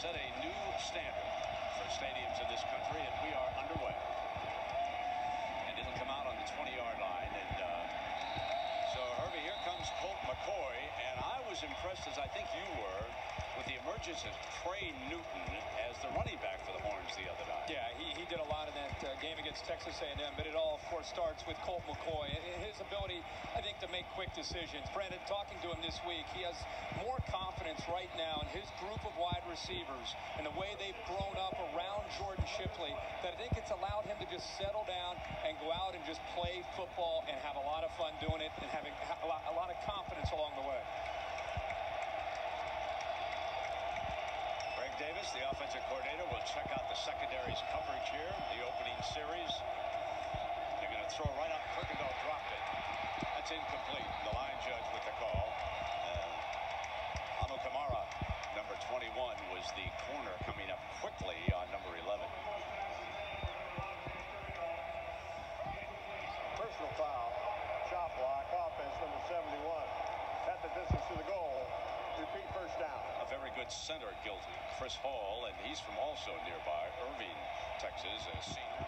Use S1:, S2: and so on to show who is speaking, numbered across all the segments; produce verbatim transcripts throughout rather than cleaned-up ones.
S1: set a new standard for stadiums in this country, and we are underway. And it'll come out on the twenty-yard line. And uh, so, Herbie, here comes Colt McCoy, and I was impressed, as I think you were, with the emergence of Trey Newton as the running back for the Horns the other night.
S2: Yeah, he, he did a lot in that uh, game against Texas A and M, but it all, of course, starts with Colt McCoy. His ability, I think, to make quick decisions. Brandon, talking to him this week, he has more confidence right now in his group of wide receivers and the way they've grown up around Jordan Shipley that I think it's allowed him to just settle down and go out and just play football and have a lot of fun doing it and having a lot, a lot of confidence along the way.
S1: Davis, the offensive coordinator, will check out the secondary's coverage here, the opening series. They're going to throw right up. Kirkendall dropped it. That's incomplete. The line judge with the call. Uh, Anu Kamara, number twenty-one, was the corner coming up quickly on number eleven.
S3: Personal foul. Chop block. Offense number seventy-one. At the distance to the goal. Repeat first down.
S1: A very good center guilty, Chris Hall, and he's from also nearby, Irving, Texas, a senior.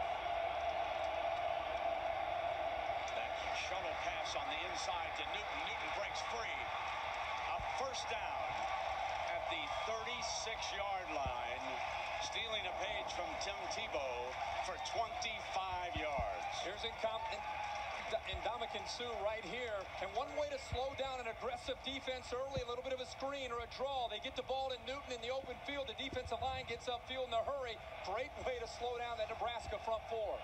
S1: That shuttle pass on the inside to Newton. Newton breaks free. A first down at the thirty-six-yard line, stealing a page from Tim Tebow for twenty-five yards.
S2: Here's incompetent. And Ndamukong Suh right here, and one way to slow down an aggressive defense early, a little bit of a screen or a draw. They get the ball to Newton in the open field. The defensive line gets upfield in a hurry. Great way to slow down that Nebraska front four.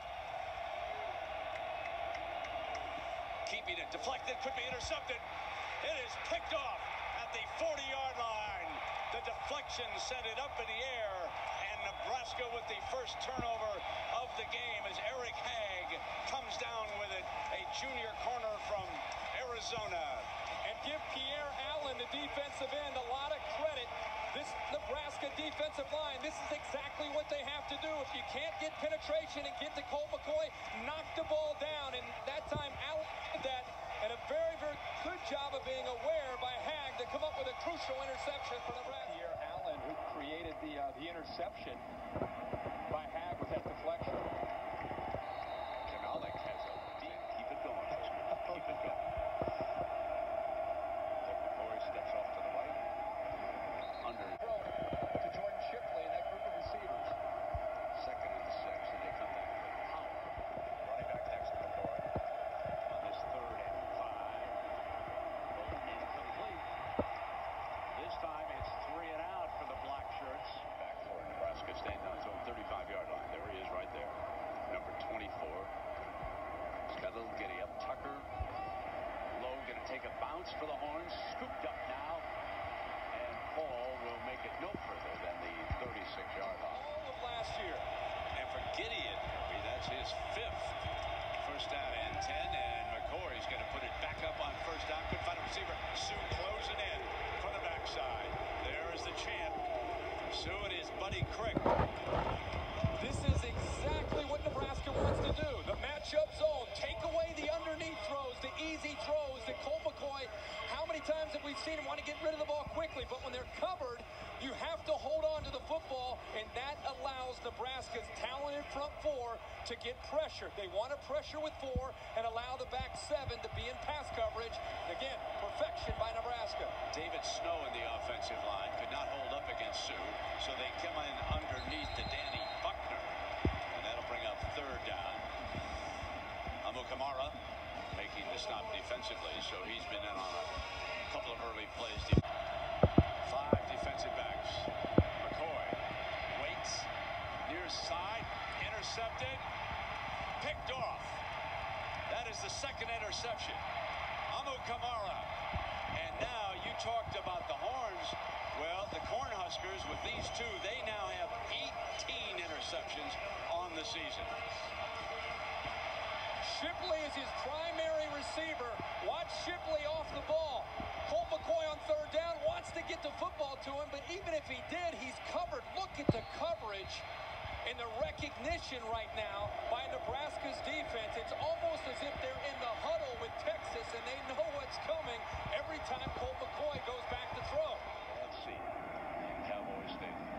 S1: Keeping it deflected, could be intercepted. It is picked off at the forty-yard line. The deflection sent it up in the air, and Nebraska with the first turnover of the game as Eric Hagg comes down with it, a junior corner from Arizona.
S2: And give Pierre Allen, the defensive end, a lot of credit. This Nebraska defensive line, this is exactly what they have to do. If you can't get penetration and get to Colt McCoy, knock the ball down. And that time, Allen did that. And a very, very good job of being aware by Hagg to come up with a crucial interception for Nebraska. Pierre Allen, who created the, uh, the interception by Hagg with that deflection.
S1: Kanalik has a deep, keep it going. Keep it going. McCoy steps off to the right. Under.
S2: Throw to Jordan Shipley and that group of receivers.
S1: Second and six, and they come back with power. Running back next to McCoy. On this third and five. Both incomplete. This time it's three and out for the Blackshirts. Back for Nebraska, staying on its own thirty-five-yard line. There he is right there. Number twenty-four. He's got a little giddy up. Tucker low, going to take a bounce for the Horns. Scooped up now. And Paul will make it no further than the thirty-six-yard line.
S2: All of last year.
S1: And for Gideon, that's his fifth first down and ten. And McCoy's going to put it back up on first down. Couldn't find a receiver. Suh closing in from the backside. There is the champ. Suh and his buddy Crick.
S2: This is exactly what Nebraska wants to do. The matchup zone. Take away the underneath throws, the easy throws that Colt McCoy, how many times have we seen him want to get rid of the ball quickly? But when they're covered, you have to hold on to the football, and that allows Nebraska's talented front four to get pressure. They want to pressure with four and allow the back seven to be in pass coverage. Again, perfection by Nebraska.
S1: David Snow in the offensive line could not hold up against Suh, so they come in underneath to Danny Buckner, and that'll bring up third down. Anu Kamara making the stop defensively, so he's been in on a couple of early plays. Five defensive backs. McCoy waits, near side, intercepted, picked off. That is the second interception. Anu Kamara. And now you talked about the Horns. Well, the Cornhuskers, with these two, they now have eighteen interceptions on the season.
S2: Shipley is his primary receiver. Watch Shipley off the ball. Colt McCoy on third down wants to get the football to him, but even if he did, he's covered. Look at the coverage and the recognition right now by Nebraska's defense. It's almost as if they're in the huddle with Texas and they know what's coming every time Colt McCoy goes back to throw.
S1: Let's see. Cowboy Stadium.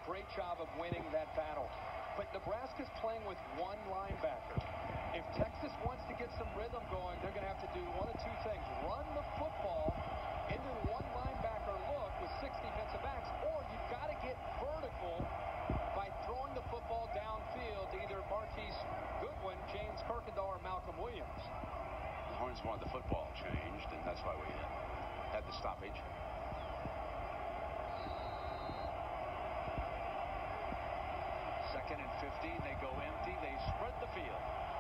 S2: great job of winning that battle. But Nebraska's playing with one linebacker. If Texas wants to get some rhythm going, they're going to have to do one of two things. Run the football into one linebacker look with six defensive backs, or you've got to get vertical by throwing the football downfield to either Marquise Goodwin, James Kirkendall, or Malcolm Williams.
S1: The Horns wanted the football changed, and that's why we had the stoppage. Second and fifteen, they go empty, they spread the field.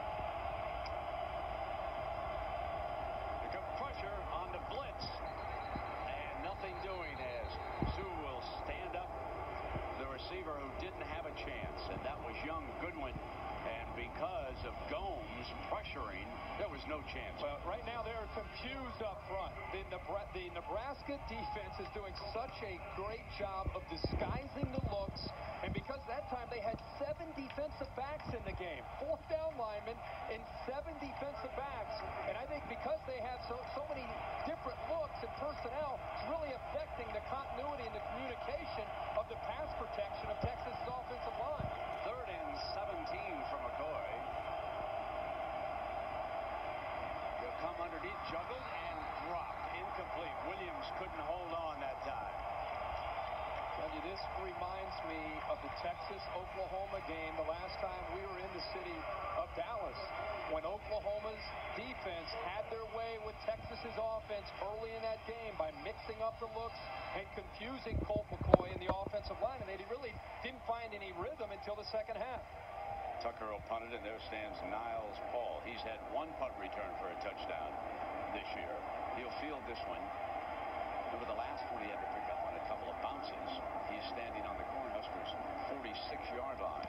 S1: Here comes pressure on the blitz, and nothing doing as Sue will stand up the receiver who didn't have a chance, and that was young Goodwin. And because of Gomes pressuring, there was no chance.
S2: Well, right now they're confused up front. The, Nebra the Nebraska defense is doing such a great job of disguising the looks, and because that time they had seven defensive backs in the game, four down linemen and seven defensive backs. And I think because they have so, so many different looks and personnel, it's really affecting the continuity and the communication of the pass protection of Texas's offensive line.
S1: Third and seventeen from McCoy. They'll come underneath, juggled, and dropped. Incomplete. Williams couldn't hold on that time.
S2: Tell you, this reminds me of the Texas-Oklahoma game the last time we were in the city of Dallas, when Oklahoma's defense had their way with Texas's offense early in that game by mixing up the looks and confusing Colt McCoy in the offensive line, and they really didn't find any rhythm until the second half.
S1: Tucker will punt it, and there stands Niles Paul. He's had one punt return for a touchdown this year. He'll field this one. Over the last one, he had to pick up on a couple of bounces. He's standing on the Cornhuskers' forty-six yard line.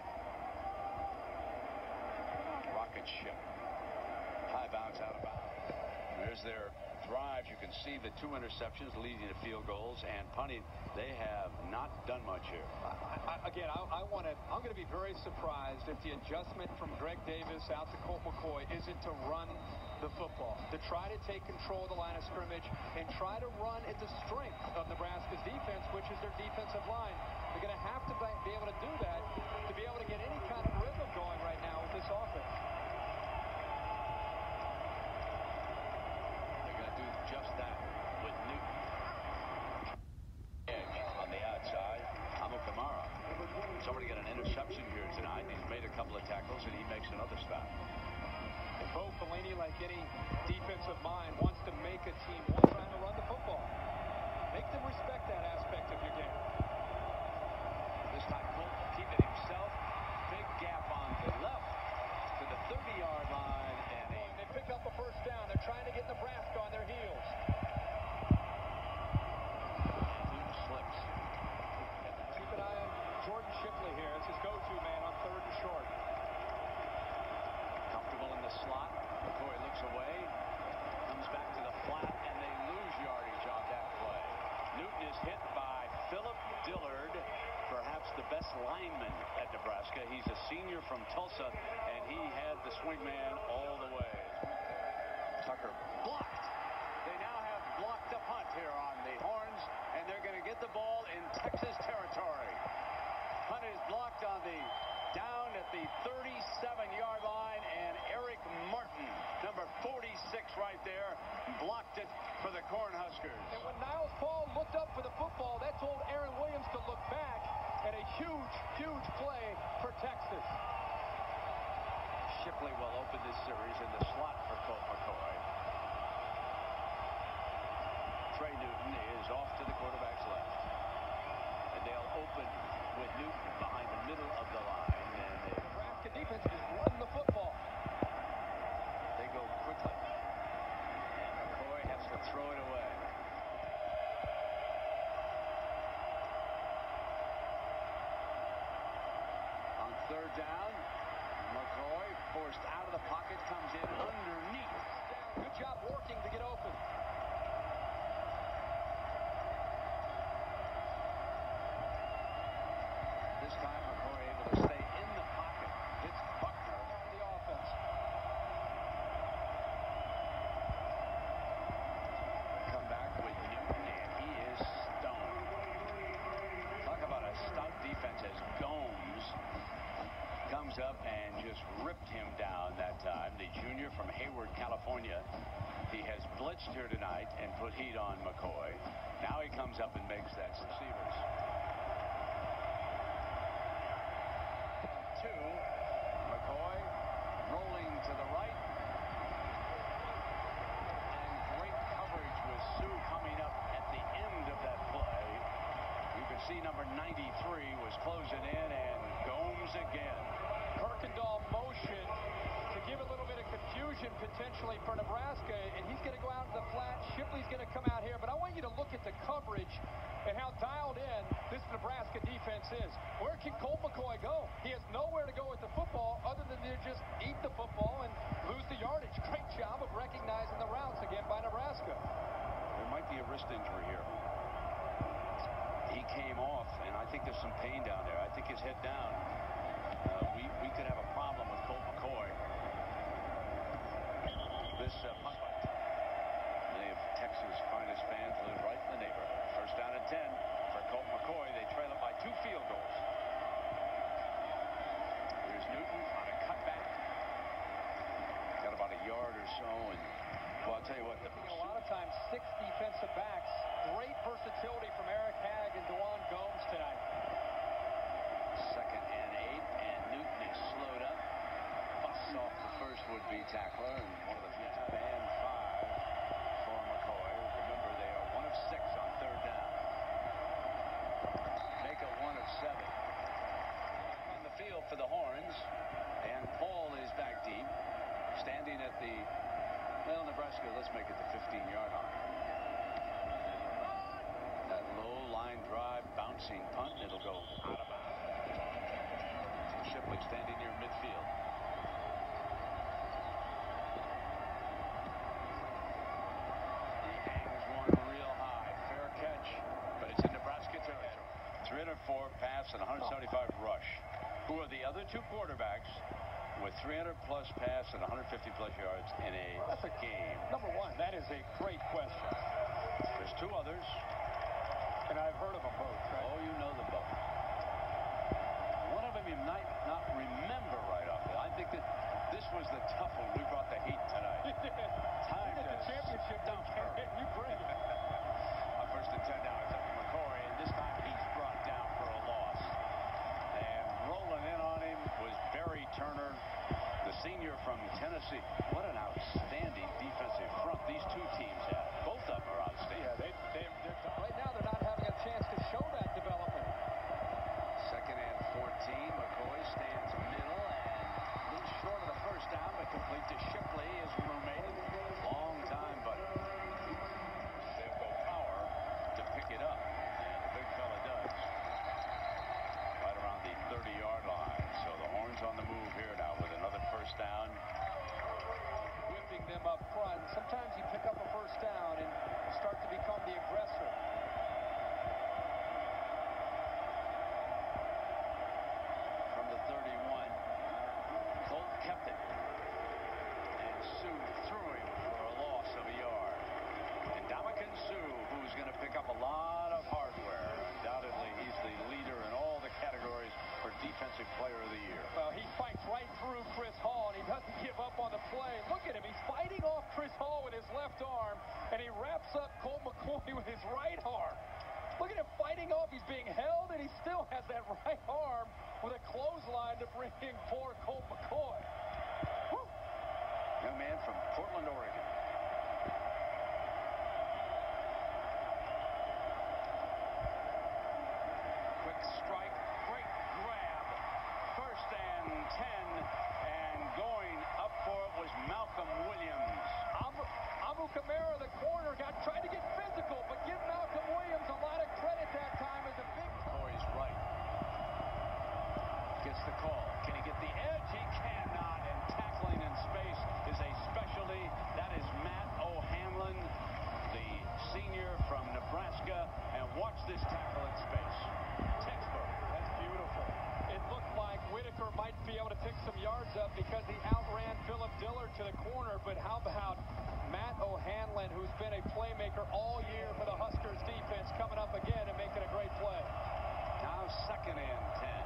S1: Rocket ship. High bounce out of bounds. There's their drive. You can see the two interceptions leading to field goals and punting. They have not done much here.
S2: I, I, again, I, I want to. I'm going to be very surprised if the adjustment from Greg Davis out to Colt McCoy isn't to run the football, to try to take control of the line of scrimmage and try to run at the strength of Nebraska's defense, which is their defensive line. They're going to have to be able to do that to be able to get any kind of rhythm going right now with this offense.
S1: They're going to do just that with Newton. Edge on the outside. Amo Kamara. Somebody got an interception here tonight. He's made a couple of tackles, and he makes another stop.
S2: And Bo Pelini, like any defensive mind, wants to make a team one trying to run the football. Make them respect that aspect of your game.
S1: This time, Colt will keep it himself. Big gap on the left to the thirty yard line. And
S2: a they pick up a first down. They're trying to get Nebraska on their heels.
S1: Newton slips.
S2: Keep an eye on Jordan Shipley here. It's his go-to man on third and short.
S1: Comfortable in the slot. McCoy looks away. Comes back to the flat, and they lose yardage on that play. Newton is hit by Philip Dillard, perhaps the best lineman at Nebraska. He's a senior from Tulsa, and he had the swing man all the way. Tucker blocked. They now have blocked the punt here on the Horns, and they're going to get the ball in Texas territory. Punt is blocked on the down at the thirty-seven yard line, and Eric Martin, number forty-six right there, blocked it for the Cornhuskers.
S2: And when Niles Paul looked up for the football, that told Aaron Williams to look back, and a huge, huge play for Texas.
S1: Shipley will open this series in the slot for Colt McCoy. Trey Newton is off to the quarterback's left. And they'll open with Newton behind the middle of the line. And
S2: the Nebraska defense just run the football.
S1: They go quickly. And McCoy has to throw it away. On third down, McCoy forced out of the pocket, comes in underneath.
S2: Good job working to get open.
S1: This time McCoy able to stay in the pocket. Hits Buckner.
S2: The offense.
S1: Come back with Newton, and he is stoned. Talk about a stout defense as from Hayward, California. He has blitzed here tonight and put heat on McCoy. Now he comes up and makes that receivers. Two. McCoy rolling to the right. And great coverage with Sue coming up at the end of that play. You can see number ninety-three was closing in, and Gomes again.
S2: Kirkendall motion to give a little bit of confusion potentially for Nebraska, and he's going to go out to the flat. Shipley's going to come out here, but I want you to look at the coverage and how dialed in this Nebraska defense is. Where can Colt McCoy go? He has nowhere to go with the football other than to just eat the football and lose the yardage. Great job of recognizing the routes again by Nebraska.
S1: There might be a wrist injury here. He came off, and I think there's some pain down there. I think his head down. Uh, we, we could have a problem with Colt McCoy. This uh, punt by many of Texas' finest fans live right in the neighborhood. First down and ten for Colt McCoy. They trail it by two field goals. Here's Newton on a cutback. Got about a yard or so, and well, I'll tell you what. The
S2: a lot of times, six defensive backs. Great versatility from Eric Hagg and Dewan Gomes tonight.
S1: Second and eight, and Newton is slowed up. Busts off the first would-be tackler, and one of the few and five for McCoy. Remember, they are one of six on third down. Make it one of seven. On the field for the Horns, and Paul is back deep, standing at the, well, Nebraska, let's make it the fifteen-yard line. That low line drive, bouncing punt, it'll go out of bounds. Shipley standing near midfield. He hangs one real high. Fair catch, but it's in Nebraska territory. three hundred four pass and one hundred seventy-five rush. Who are the other two quarterbacks with three hundred plus pass and one hundred fifty plus yards in a That's a game?
S2: Number one, that is a great question.
S1: There's two others.
S2: And I've heard of them both, right?
S1: Oh, you know them both. One of them you might not remember right off. I think that this was the tough one. We brought the heat tonight. Time
S2: to the championship dumper. You bring it.
S1: On first and ten now, it's up to McCoy, and this time he's brought down for a loss. And rolling in on him was Barry Turner, the senior from Tennessee. What an outstanding defensive front these two teams have. Both of them are outstanding.
S2: Yeah, they, they, they're, right now they're not having a chance to show that development.
S1: Second and fourteen. McCoy stands middle and a little short of the first down, but complete to Shipley, his roommate. Long time, but they'll go power to pick it up. And the big fella does. Right around the thirty-yard line. So the Horns on the move here now with another first down.
S2: Whipping them up front. Sometimes you pick up a first down and start to become the aggressor.
S1: From the thirty-one, Colt kept it. And Sue threw him for a loss of a yard. And Dominican Sue, who's going to pick up a lot of hardware. Undoubtedly, he's the leader in all the categories for Defensive Player of the Year.
S2: Well, he fights right through Chris Hall, and he doesn't give up on the play. Look at him. He's fighting off Chris Hall with his left arm, and he wraps up Colt McCoy with his right arm. Look at him fighting off. He's being held, and he still has that right arm with a clothesline to bring in poor Colt McCoy. Woo.
S1: Young man from Portland, Oregon. Quick strike, great grab. First and ten, and going up for it was Malcolm Williams.
S2: Abu, Abu Kamara, the corner, got tried to get physical, but give Malcolm Williams a lot of credit that time as a big.
S1: Boy's right. Gets the call. Can he get the edge? He cannot. And tackling in space is a specialty. That is Matt O'Hanlon, the senior from Nebraska. And watch this tackle in space. Textbook.
S2: That's beautiful. It looked like Whitaker might be able to pick some yards up because he outran Philip Dillard to the corner. But how about Matt O'Hanlon, who's been a playmaker all year for the Huskers defense, coming up again and making a great play.
S1: Now second and ten.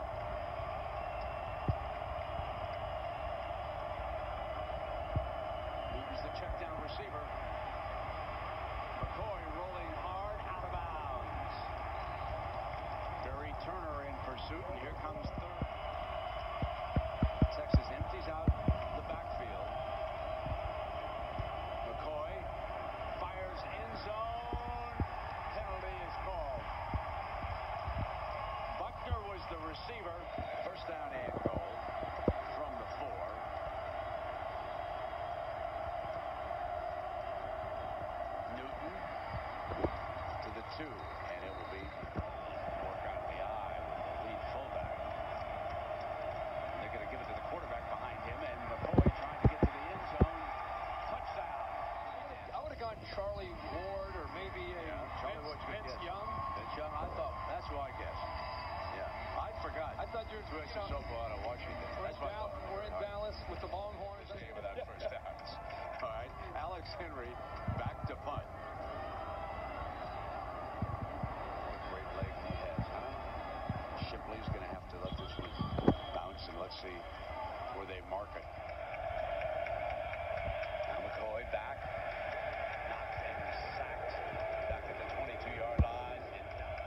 S1: And here comes third. Texas empties out the backfield. McCoy fires end zone. Penalty is called. Buckner was the receiver. First down and goal from the four. Newton to the two, and it will be work out the eye with the lead fullback. They're going to give it to the quarterback behind him, and McCoy trying to get to the end zone. Touchdown.
S2: I would have gone Charlie Ward or maybe a
S1: Yeah, Charlie Ward's good
S2: Vince
S1: guess.
S2: Young.
S1: Vince Young, I thought that's who I guessed. Yeah, I forgot.
S2: I thought you were
S1: Twist
S2: you
S1: is
S2: know,
S1: so far out of Washington.
S2: We're in,
S1: That's what I
S2: Dal-
S1: thought.
S2: we're in
S1: All right.
S2: Dallas with the Longhorns.
S1: Stay with that first downs. All right, Alex Henry back to punt. What a great leg he has, huh? Shipley's going to have to let this one bounce, and let's see where they mark it. Now McCoy back. Knocked and sacked. Back at the twenty-two yard line. And down.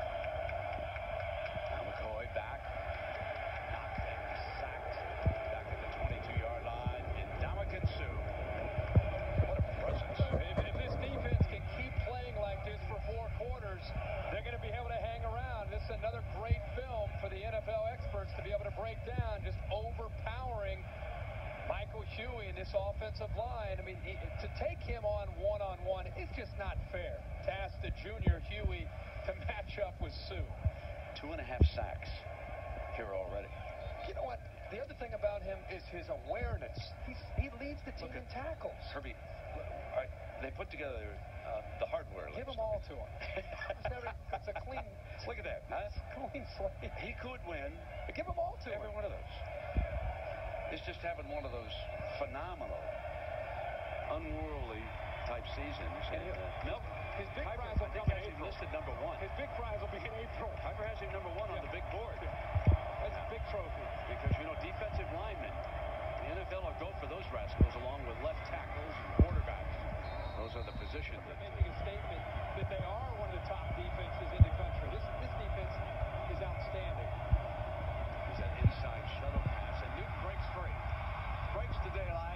S1: Now McCoy back. Knocked and sacked. Back at the twenty-two yard line. And Ndamukong Suh. What a presence.
S2: If, if this defense can keep playing like this for four quarters, they're going to be able to hang around. This is another great film for the N F L experts to be able to break down, just overpowering Michael Huey in this offensive line. I mean, he, to take him on one-on-one is just not fair. To ask the junior Huey to match up with Suh.
S1: Two and a half sacks here already.
S2: You know what? The other thing about him is his awareness. He's, he leads the team in tackles.
S1: Herbie, all right, they put together uh, the hardware list.
S2: Give them all to him. It's, never, it's a clean,
S1: Look at that. Huh?
S2: clean slate.
S1: He could win
S2: Give them all to
S1: every
S2: him.
S1: one of those. It's just having one of those phenomenal, unworldly type seasons. And uh, Milk,
S2: His big
S1: Piper,
S2: prize will
S1: I think
S2: come in
S1: has him
S2: April.
S1: listed number one.
S2: His big prize will be in April.
S1: Piper has him number one on the big board.
S2: That's a big trophy.
S1: Because, you know, defensive linemen, the N F L will go for those rascals along with left tackles and quarterbacks. Those are the positions that
S2: Making a statement that they are one of the top defenses in the country. This, this defense is outstanding.
S1: is that inside shuttle pass, and Newton breaks free. Breaks the daylight.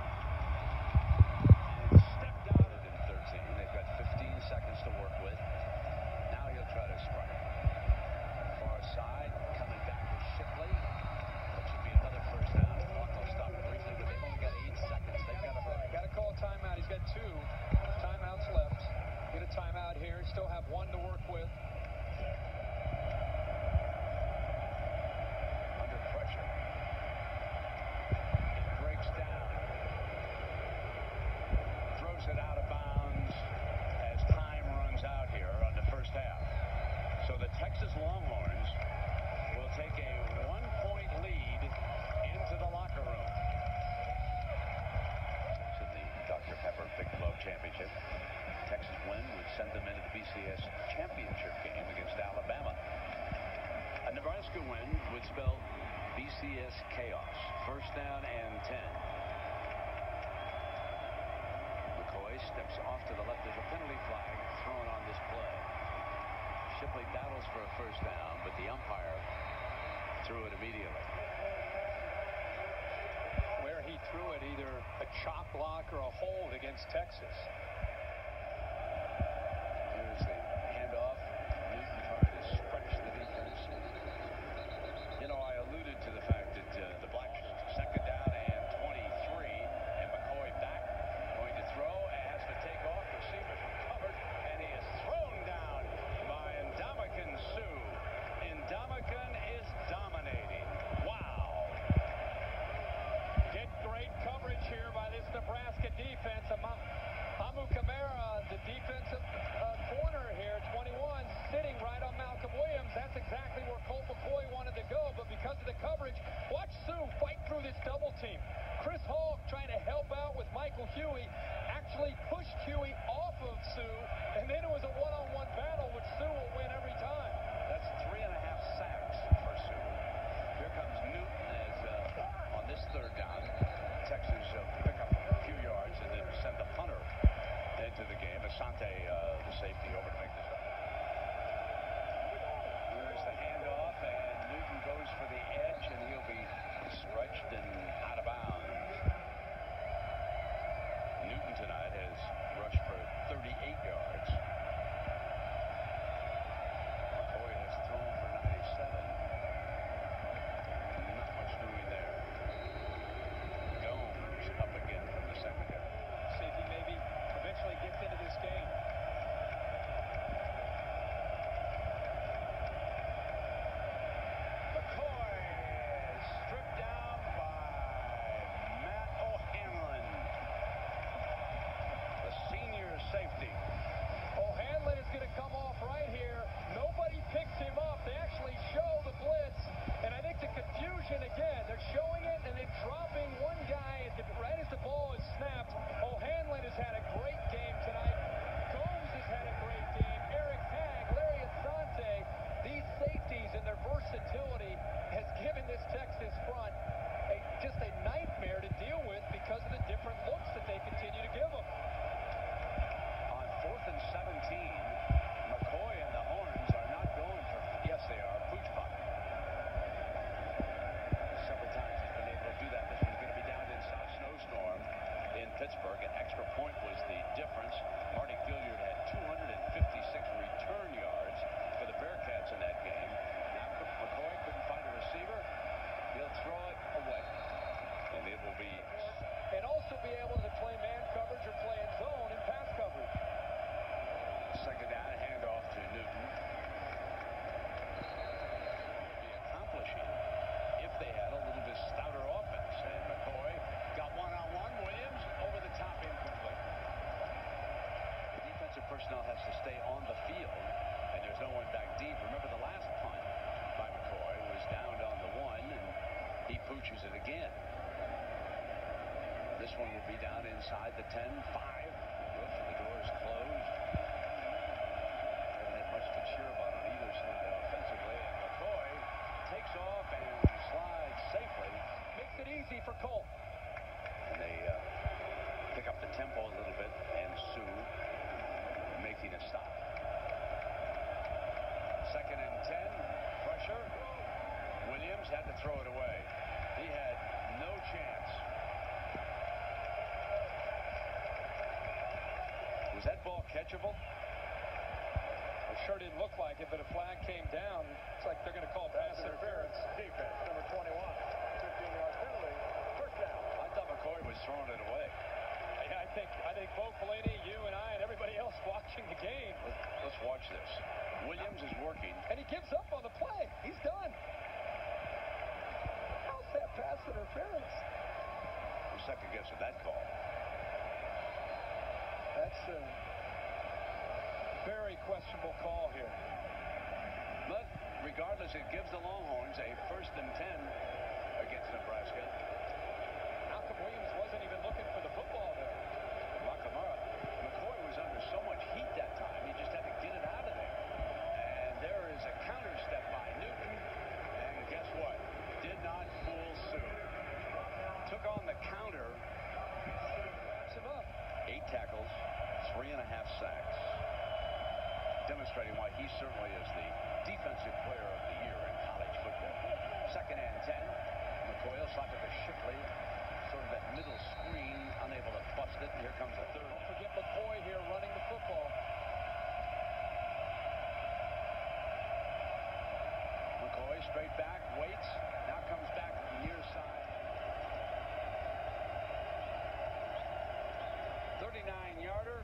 S1: And stepped out at in thirteen. They've got fifteen seconds to work with. Now he'll try to strike. Far side, coming back with Shipley. That should be another first down. The clock will stop briefly, but they've only got eight seconds. They've got to hurry.
S2: Got to call a timeout. He's got two timeouts left. Get a timeout here. Still have one to work with.
S1: Under pressure. It breaks down. Throws it out of bounds as time runs out here on the first half. So the Texas Longhorns will take a one-point lead into the locker room. To the Doctor Pepper Big Glove Championship. Texas win would send them into the B C S championship game against Alabama. A Nebraska win would spell B C S chaos. First down and ten. McCoy steps off to the left. There's a penalty flag thrown on this play. Shipley battles for a first down, but the umpire threw it immediately.
S2: Where he threw it, either a chop block or a hold against Texas.
S1: Here's the handoff. Newton trying to stretch the defense. You know, I alluded to the fact that uh, the Blackshirts, second down and twenty-three, and McCoy back, going to throw, and has to take off. Receivers recovered, and he is thrown down by Ndamukong Suh. Ndamukong is dominating. Wow.
S2: Get great coverage here by this Nebraska defense. Amu Kamara, the defensive uh, corner here, twenty-one, sitting right on Malcolm Williams. That's exactly where Colt McCoy wanted to go, but because of the coverage, watch Suh fight through this double team. Chris Hall trying to help out with Michael Huey, actually pushed Huey off of Suh, and then it was a one-on-one battle, which Suh will win every time.
S1: That's three and a half sacks for Suh. Here comes Newton as uh, on this third down. Texas uh, pick up a few yards and then send the punter into the game. Asante, uh, the safety, over to make this up. Here's the handoff, and inside the ten, five. Oof, the door's closed. Haven't had much to cheer about on either side offensively. And McCoy takes off and slides safely.
S2: Makes it easy for Colt.
S1: And they uh, pick up the tempo a little bit, and Sue making a stop. Second and ten, pressure. Williams had to throw it away. He had no chance. Was that ball catchable?
S2: It sure didn't look like it, but a flag came down. It's like they're going to call pass interference.
S3: Defense, number twenty-one. fifteen-yard penalty. First down.
S1: I thought McCoy was throwing it away.
S2: Yeah, I think I think Bo Pelini, you and I, and everybody else watching the game.
S1: Let's, let's watch this. Williams is working.
S2: And he gives up on the play. He's done. How's that pass interference?
S1: Who's second guessing that call?
S2: That's a very questionable call here.
S1: But regardless, it gives the Longhorns a first and ten against Nebraska.
S2: Malcolm Williams wasn't even looking for the football there.
S1: Nakamura. McCoy was under so much heat that time, he just had to get it out of there. And there is a counter step by Newton. And guess what? Did not fool Sue. Took on the counter.
S2: Wraps him up.
S1: Eight tackles, three and a half sacks. Demonstrating why he certainly is the defensive player of the year in college football. Second and ten. McCoy will slap it to Shipley. Sort of that middle screen, unable to bust it. And here comes the third.
S2: Don't forget McCoy here running the football.
S1: McCoy straight back, waits. Now comes back near side. thirty-nine yarder.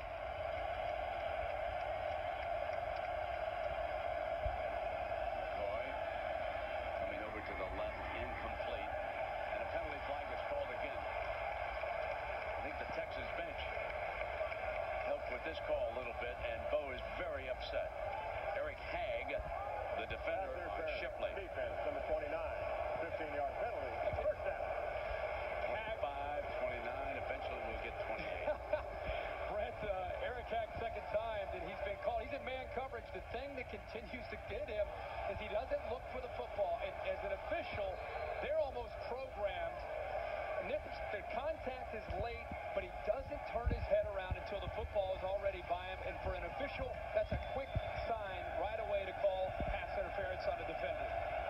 S1: McCoy coming over to the left, incomplete. And a penalty flag is called again. I think the Texas bench helped with this call a little bit, and Bo is very upset. Eric Hagg, the defender on Shipley.
S3: Defense, number twenty-nine. fifteen-yard penalty. First down.
S1: twenty-five, twenty-nine. Eventually we'll get twenty-eight.
S2: Brett, uh, Eric Hack, second time that he's been called. He's in man coverage. The thing that continues to get him is he doesn't look for the football. And as an official, they're almost programmed. And the contact is late, but he doesn't turn his head around until the football is already by him. And for an official, that's a quick sign right away to call pass interference on the defender.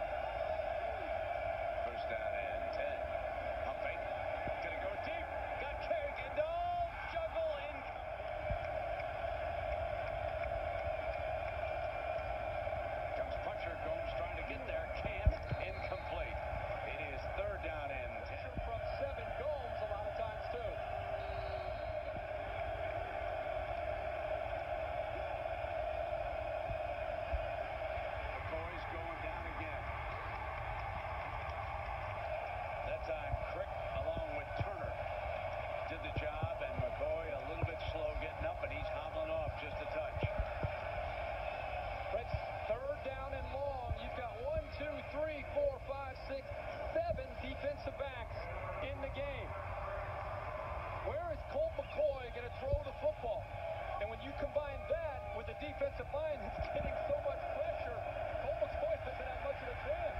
S1: First down and ten. Pump fake. Gonna go deep. Got Kerrigan. No. Juggle in. Comes Puncher. Gomes trying to get there. Can't. Incomplete. It is third down and ten.
S2: From seven, Gomes a lot of times too.
S1: McCoy's going down again. That time, Crick along with Turner did the job, and McCoy a little bit slow getting up, and he's hobbling off just a touch.
S2: Brett's third down and long. You've got one, two, three, four, five, six, seven defensive backs in the game. Where is Colt McCoy going to throw the football? And when you combine that with the defensive line that's getting so much pressure, Colt McCoy doesn't have much of a chance.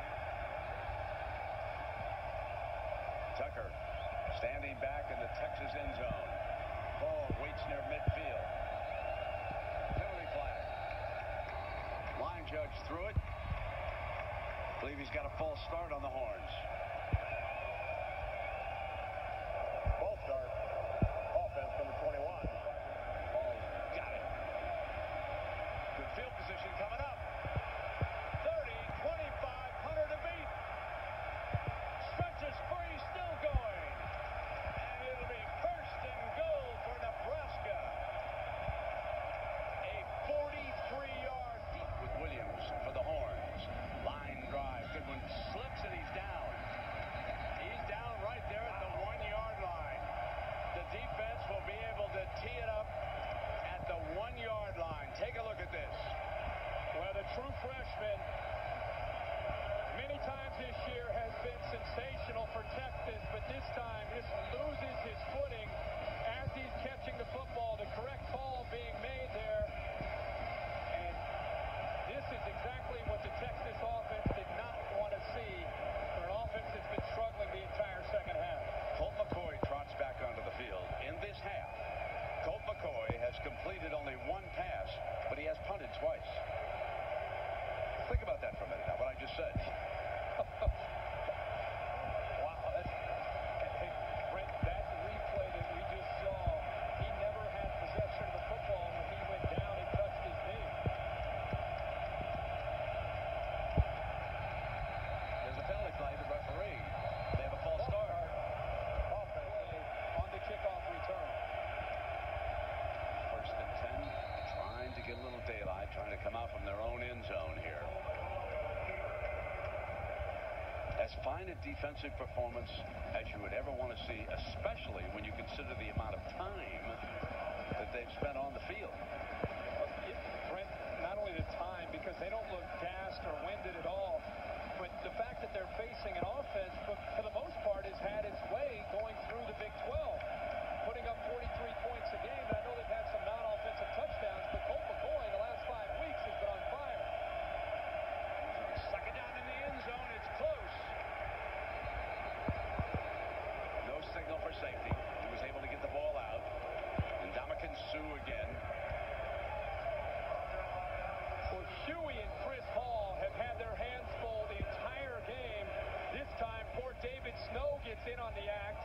S1: Tucker standing back in the Texas end zone. Ball waits near midfield. Penalty flag. Line judge threw it. Believe he's got a false start on the horns.
S3: False start. Offense, number twenty-one.
S1: Ball got it. Good field position coming up. thirty, twenty-five, one hundred to beat. Stretches free, still going. And it'll be first and goal for Nebraska. A forty-three yard deep with Williams for the horns. Line drive. Good one. Slips and he's down. as fine a defensive performance as you would ever want to see, especially when you consider the amount of time that they've spent on the field.
S2: Brent, not only the time, because they don't look gassed or winded at all, but the fact that they're facing an offense, but for the most part, has had its way going through the Big twelve, putting up forty-three points a game. And I know they've had some non-offensive touchdowns, but Colt McCoy the last five weeks has been on fire.
S1: Second down in the end zone. It's close. No signal for safety. He was able to get the ball out. And Ndamukong Suh again.
S2: Well, Huey and Chris Hall have had their hands full the entire game. This time, poor David Snow gets in on the act.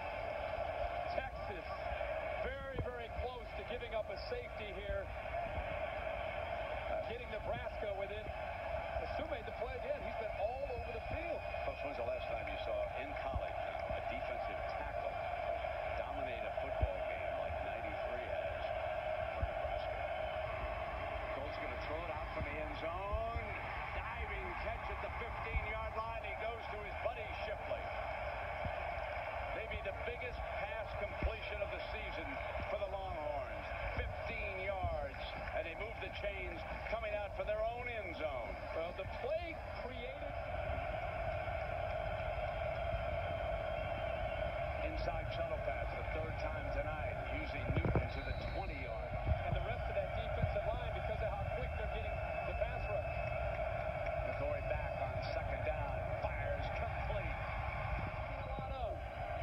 S2: Texas very, very close to giving up a safety here. Getting Nebraska within. Suh made the play again. He's been all over the field.
S1: Folks, when's the last time you saw in college now a defensive tackle dominate a football game like ninety-three has for Nebraska? Colt's going to throw it out from the end zone. Diving catch at the fifteen-yard line. He goes to his buddy Shipley. Maybe the biggest pass completion of the season for the Longhorns. fifteen yards, and they move the chains coming out for their own end zone.
S2: Well, the play created.
S1: Inside shuttle pass, the third time tonight, using Newton to the twenty-yard line.
S2: And the rest of that defensive line, because of how quick they're getting the pass rush.
S1: McCoy back on second down, fires complete.
S2: A lot of.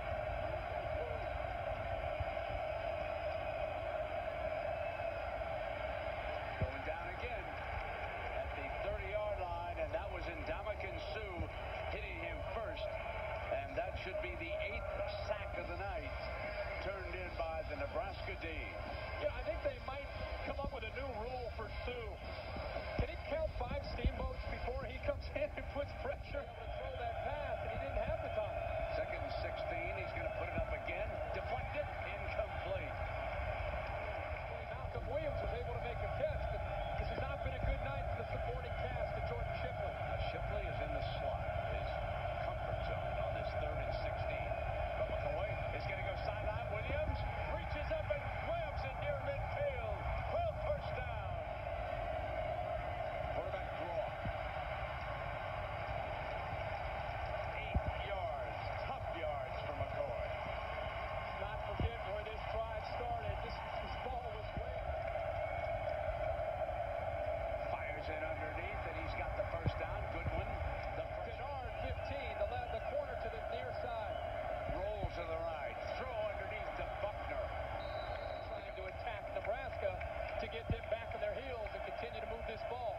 S1: Going down again at the thirty-yard line, and that was Ndamukong Suh hitting him first. And that should be the eighth sack of the night, turned in by the Nebraska D.
S2: Yeah, I think they might come up with a new rule for Suh. Can he count five steamboats before he comes in and puts pressure to throw that pass? And he didn't have the time.
S1: Second and sixteen. He's going to put it up again. Deflected. Incomplete.
S2: Malcolm Williams was able to make a catch, but this has not been a good night for the supporting cast of Jordan Shipley.
S1: Now Shipley is in the slot, his comfort zone on this third and sixteen. But McCoy is going to go sideline. Williams reaches up and grabs it near midfield. Well, first down. Quarterback draw. Eight yards. Tough yards for McCoy.
S2: Not forget where this drive started. This, this ball was way.
S1: Fires it underneath, and he's got the first down. Good one. The
S2: Denard, fifteen, the, left, the corner to the near side.
S1: roll to the right. Throw underneath to Buckner.
S2: Trying to attack Nebraska to get them back on their heels and continue to move this ball.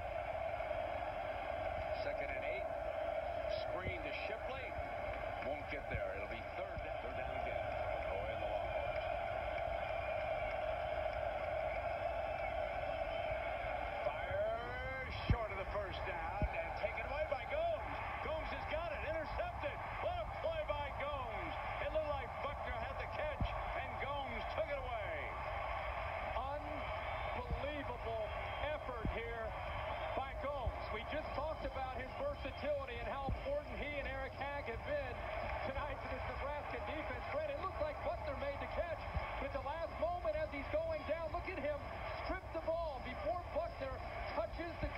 S1: Second and eight. Screen to Shipley. Won't get there. It'll be third down. Third down again. McCoy and the Longhorns. Fire short of the first down and taken away by Gomes. Gomes has got it. Intercepted. What a play by Gomes. It looked like Buckner had the catch and Gomes took it away.
S2: Unbelievable effort here by Gomes. We just talked about his versatility and how important he and Eric Hagg have been tonight to this Nebraska defense. Fred, it looked like Buckner made the catch, but the last moment as he's going down, look at him strip the ball before Buckner touches the